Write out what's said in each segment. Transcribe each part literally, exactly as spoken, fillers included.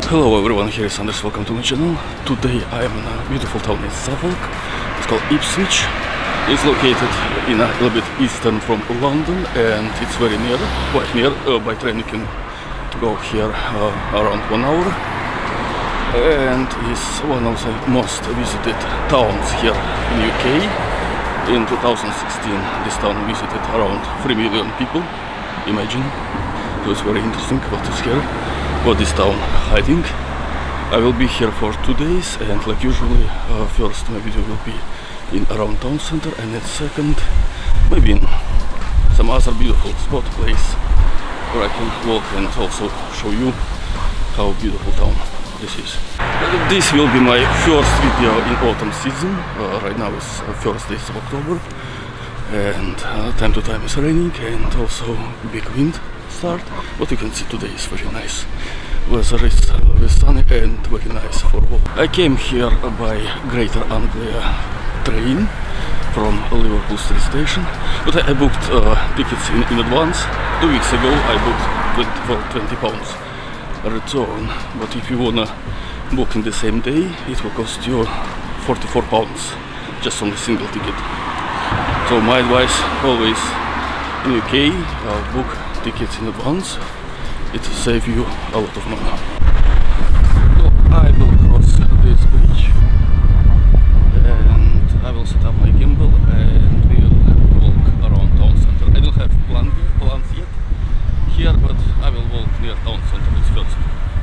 Hello everyone, here is Anders, welcome to my channel. Today I am in a beautiful town in Suffolk. It's called Ipswich. It's located in a little bit eastern from London and it's very near, quite near. Uh, by train you can go here uh, around one hour. And it's one of the most visited towns here in U K. In two thousand sixteen this town visited around three million people. Imagine. So it's very interesting what is here. What is town hiding. I will be here for two days and like usually uh, first my video will be in around town center and then second maybe in some other beautiful spot place where I can walk and also show you how beautiful town this is. Uh, this will be my first video in autumn season. Uh, right now is uh, first days of October and uh, time to time is raining and also big wind start, but you can see today is very nice. Weather is uh, sunny and very nice for walk. I came here by Greater Anglia train from Liverpool Street Station, but I, I booked uh, tickets in, in advance. Two weeks ago I booked for twenty pounds return, but if you wanna book in the same day it will cost you forty-four pounds just on a single ticket. So my advice always in U K uh, book tickets in advance. It will save you a lot of money. So I will cross this bridge and I will set up my gimbal and we will walk around town center. I don't have plan, plans yet here, but I will walk near town center first.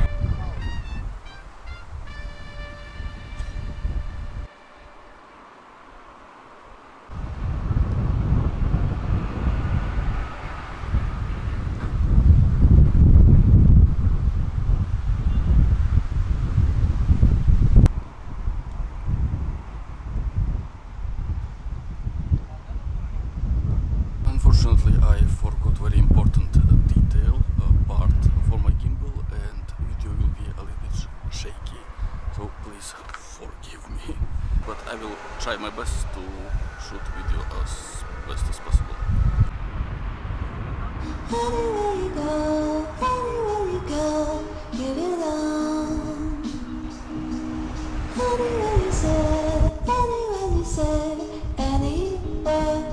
Unfortunately, I forgot very important uh, detail uh, part for my gimbal and video will be a little bit shaky, so please forgive me. But I will try my best to shoot video as best as possible. Anywhere you go, anywhere you go, you belong. Anywhere you say, anywhere you say, anywhere.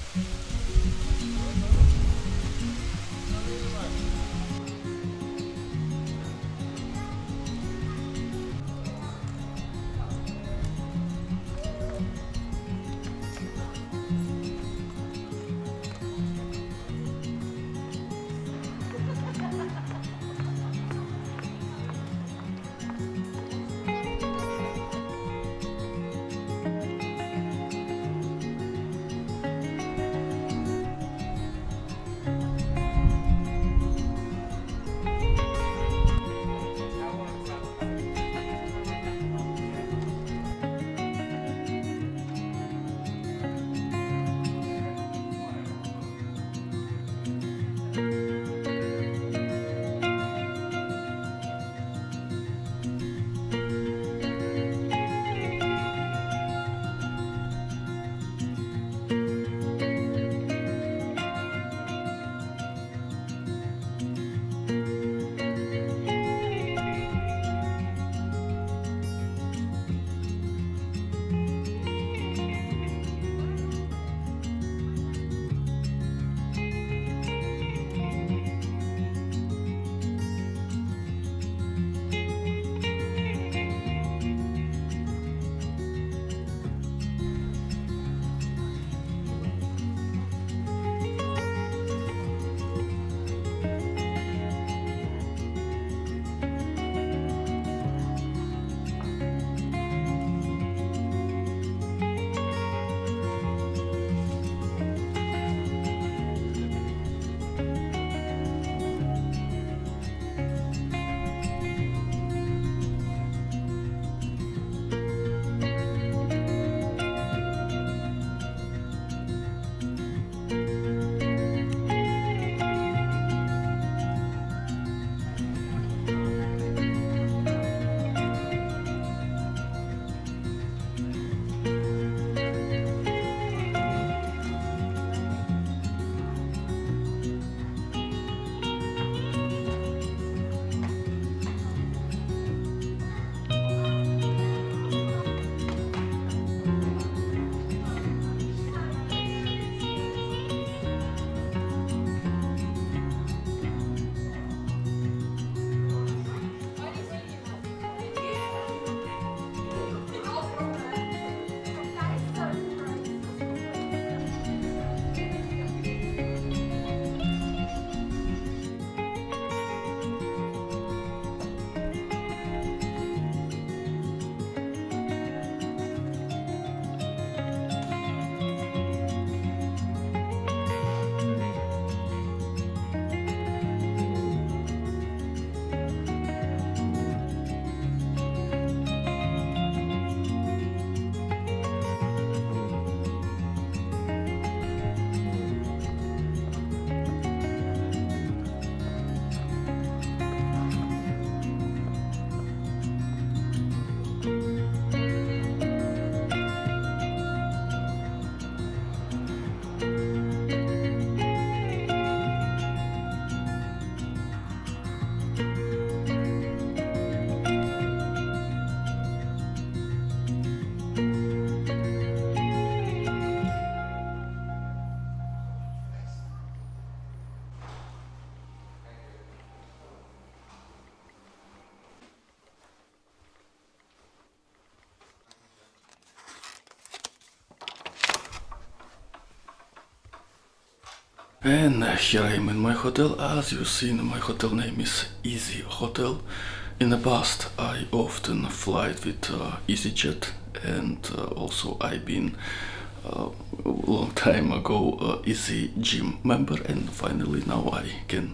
And here I am in my hotel. As you see, my hotel name is Easy Hotel. In the past I often flied with uh, EasyJet, and uh, also I've been uh, a long time ago uh, Easy Gym member, and finally now I can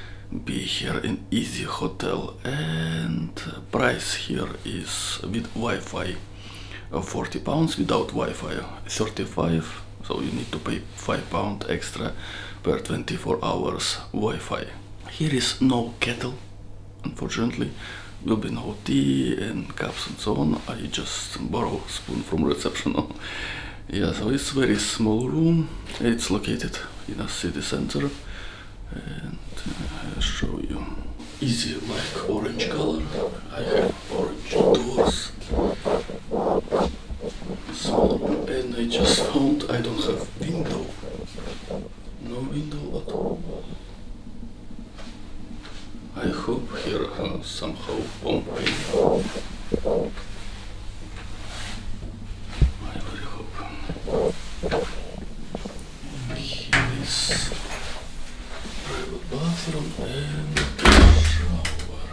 be here in Easy Hotel. And uh, price here is with Wi-Fi uh, forty pounds, without Wi-Fi thirty-five, so you need to pay five pounds extra per twenty-four hours Wi-Fi. Here is no kettle, unfortunately. Will be no tea and cups and so on. I just borrow a spoon from reception. Yeah, so it's very small room. It's located in a city center, and uh, I'll show you. Easy like orange color. I have orange doors. Small room, and I just found I don't have window somehow pumping. I really hope. And here is private bathroom and shower.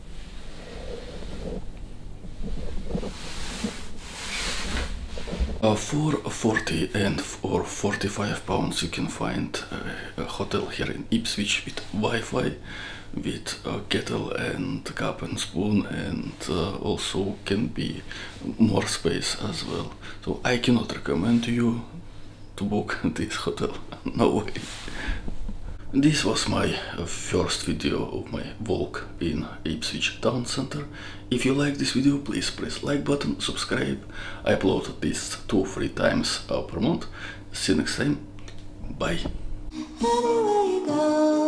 Uh, for forty and or forty-five pounds you can find uh, a hotel here in Ipswich with Wi-Fi, with a kettle and cup and spoon, and uh, also can be more space as well. So I cannot recommend you to book this hotel, no way. This was my uh, first video of my walk in Ipswich town center. If you like this video, please press like button, subscribe. I upload this two or three times uh, per month. See you next time. Bye. Anywhere you go.